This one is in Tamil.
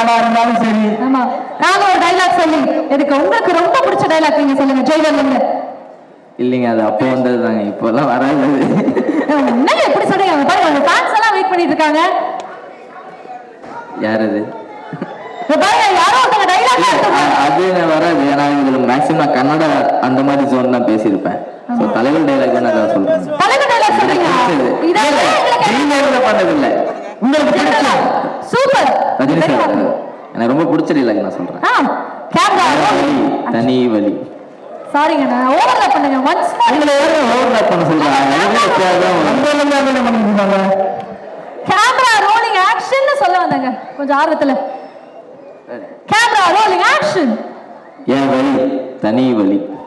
படமா இருந்தாலும் சரி. ஆமா, நாங்க ஒரு டைலாக் சொல்லி எதுக்கு உங்களுக்கு ரொம்ப பிடிச்ச டைலாக் நீங்க சொல்லுங்க. ஜெயிலர்ல இல்லைங்க, அது அப்போ வந்ததுதாங்க, இப்போல்லாம் வராது. என்ன எப்படி சொல்றீங்க? பாருங்க, உங்க ஃபேன்ஸ் எல்லாம் வெயிட் பண்ணிட்டு இருக்காங்க. யார் அது? யாரோ ஒருத்தங்க டைலாக் அது வராது. ஏன்னா இதுல மேக்ஸிமம் நான் கன்னடா அந்த மாதிரி ஜோன் தான் பேசியிருப்பேன். ஸோ தலைவர் டைலாக் தான் நான் சொல்றேன். தலைவர் டைலாக் சொல்றீங்க? இதெல்லாம் பண்ணதில்லை. உங்களுக்கு பிடிச்ச சூப்பர் ரஜினி சார் எனக்கு ரொம்ப பிடிச்ச டைலாக் நான் சொல்றேன். கேமரா தனி வலி. சாரிங்க, நான் ஓவர்லாப் பண்ணுங்க. Once more. உங்களை யாரும் ஓவர்லாப் பண்ண சொல்றாங்க? கேமரா ரோலிங் ஆக்ஷன் சொல்ல வந்தாங்க கொஞ்சம் ஆர்வத்துல. Camera rolling action. ஏன் வலி? தனி வலி.